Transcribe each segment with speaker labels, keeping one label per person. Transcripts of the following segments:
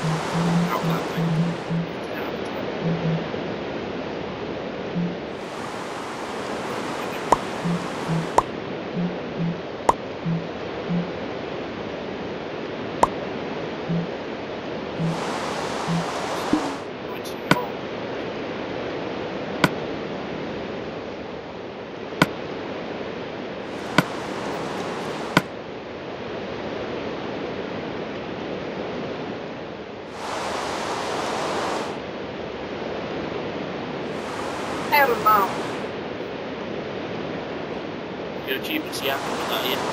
Speaker 1: Out that thing.
Speaker 2: I don't know.
Speaker 1: Your achievements, yeah, with that, yeah.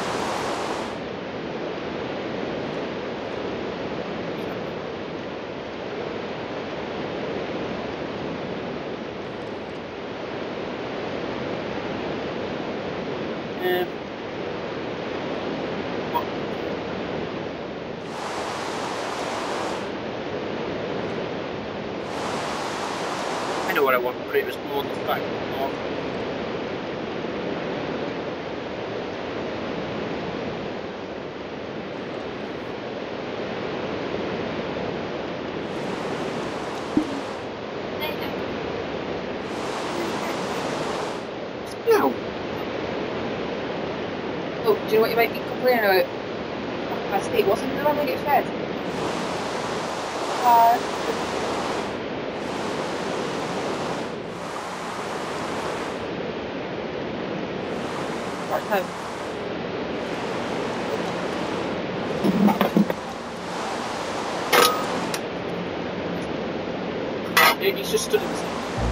Speaker 1: What? I know what I want, but it was more the fact of no.
Speaker 2: Oh, do you know what you might be complaining about? Last night wasn't the one that get fed? Part time.
Speaker 1: Yeah, he's just stood in the same.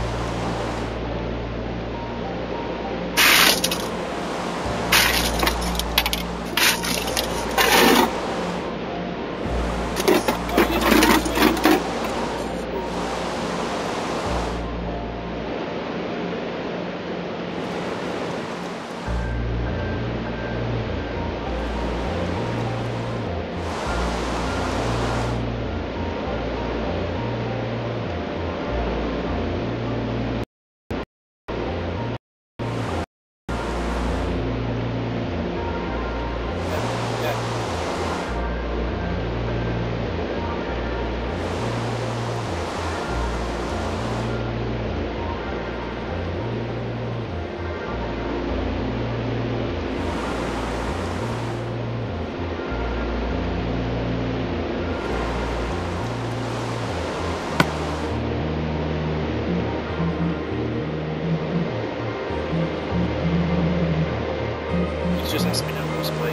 Speaker 1: He's just asking me now what's my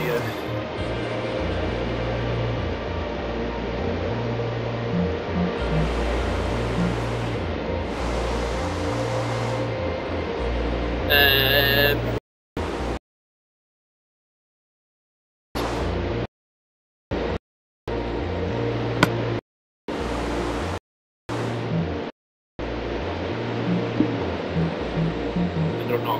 Speaker 1: whether or not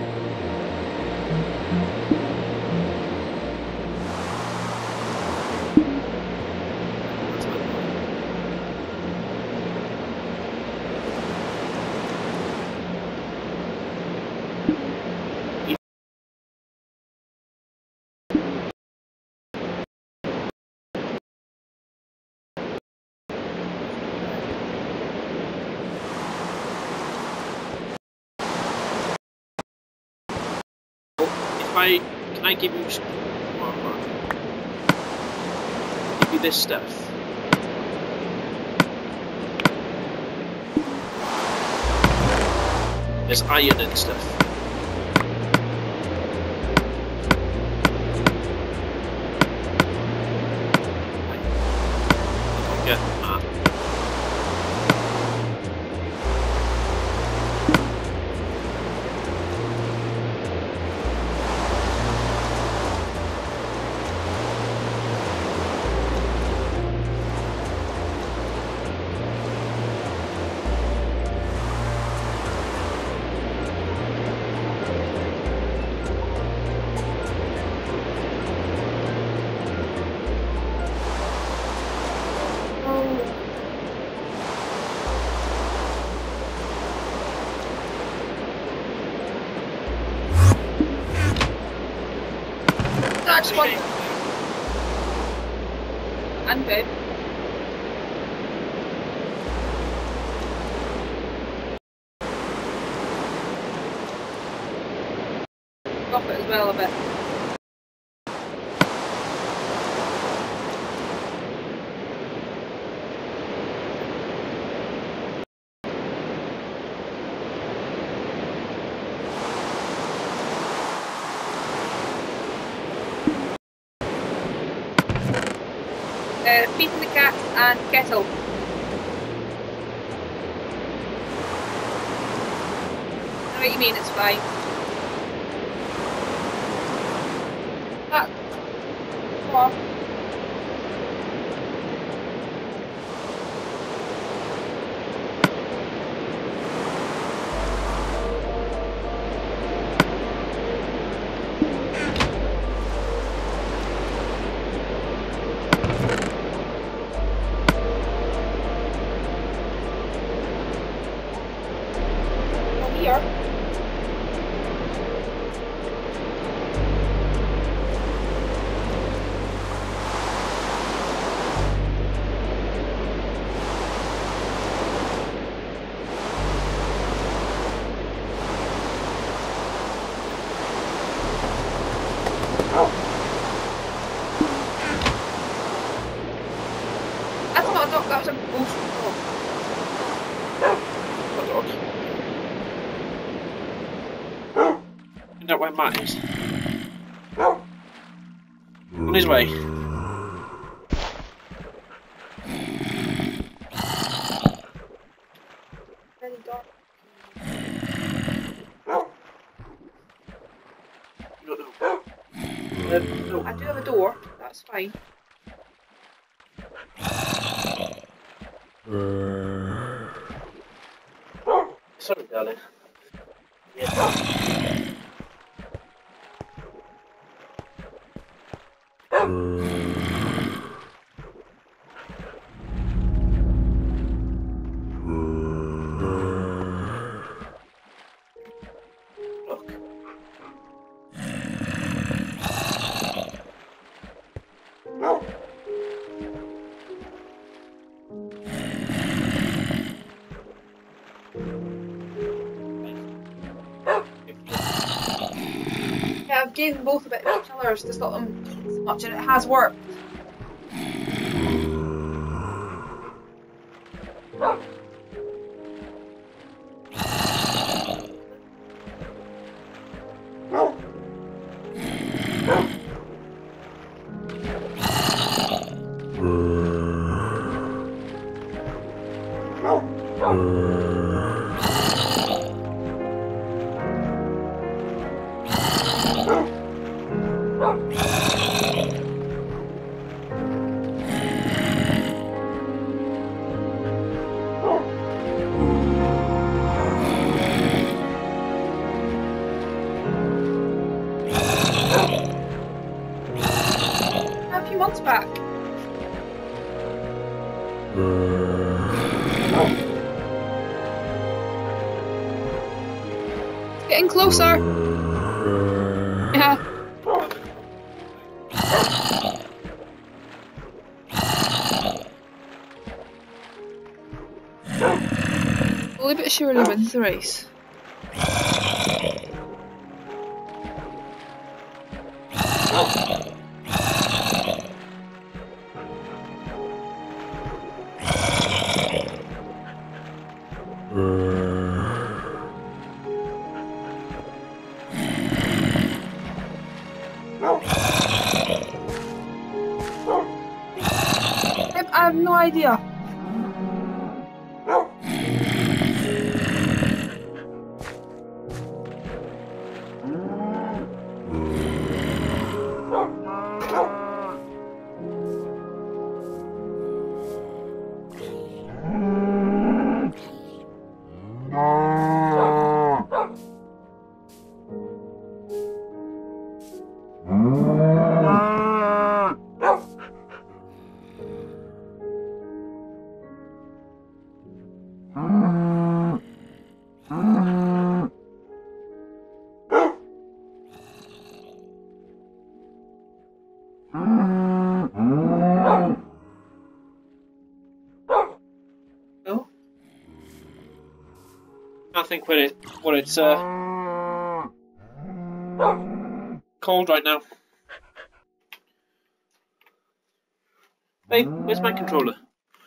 Speaker 1: can I give you give you this stuff? There's iron and stuff. Yeah.
Speaker 2: Next one. I'm good. smell of it. Feeding the cats and kettle. I know what you mean, it's fine. Ah. What? Here. That's not a dog, that was a ghost dog.
Speaker 1: What dog? Isn't that where Matt is? On his way.
Speaker 2: Very dark.
Speaker 1: No, no.
Speaker 2: No, I do have a door, that's fine.
Speaker 1: Sorry, darling. Yeah. Look.
Speaker 2: Yeah, I've gave them both a bit of colours to stop them so much, and it has worked. A few months back. It's getting closer. Yeah. Slowly but surely wins the race. I have no idea. No?
Speaker 1: I think when it's cold right now. Hey, where's my controller?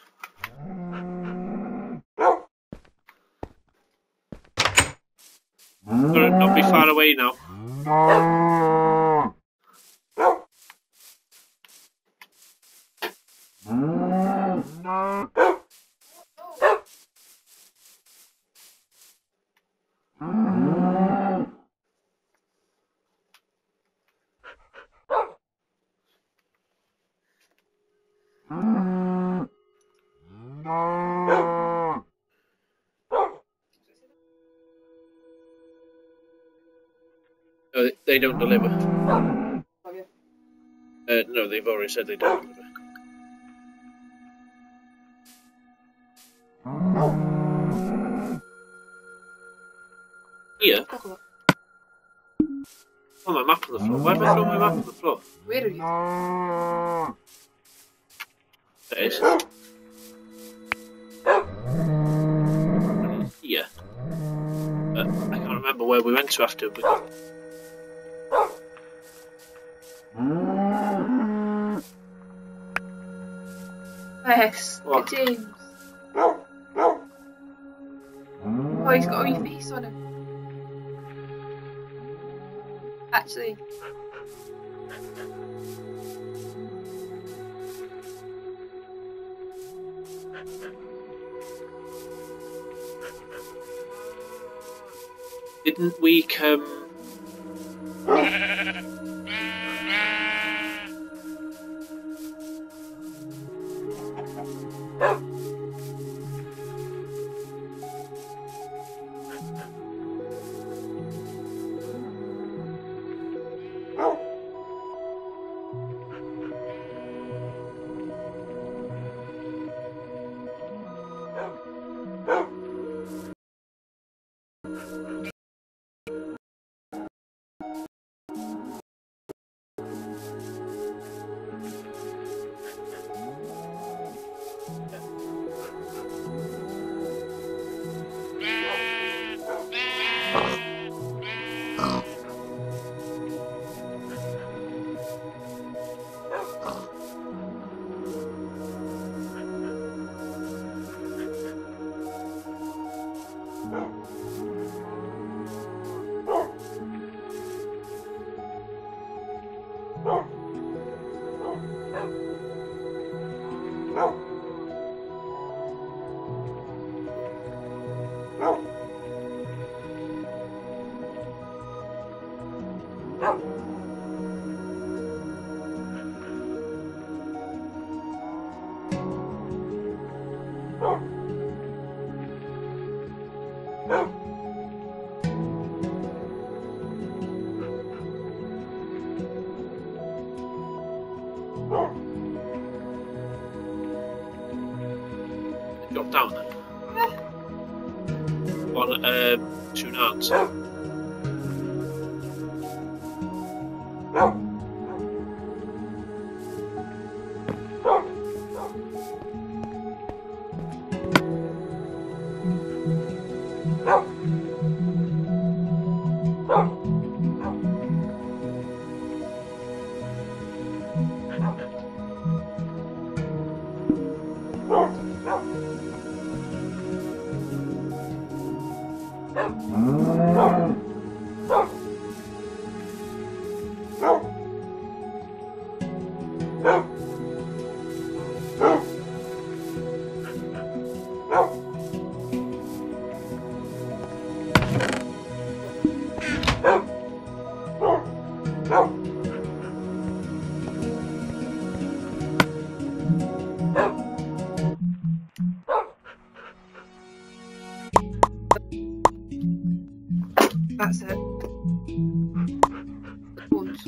Speaker 1: Gotta not be far away now. No, they don't deliver. No, they've already said they don't deliver. Here? Oh, my map on the floor. Why have I thrown my map on the floor?
Speaker 2: Where are you?
Speaker 1: There it is. Here. I can't remember where we went to after, but...
Speaker 2: Yes,
Speaker 1: What?
Speaker 2: James. Oh, he's got a wee face on him. Actually.
Speaker 1: Didn't we come... Drop down then? On, soon hands.
Speaker 2: That's it. Once.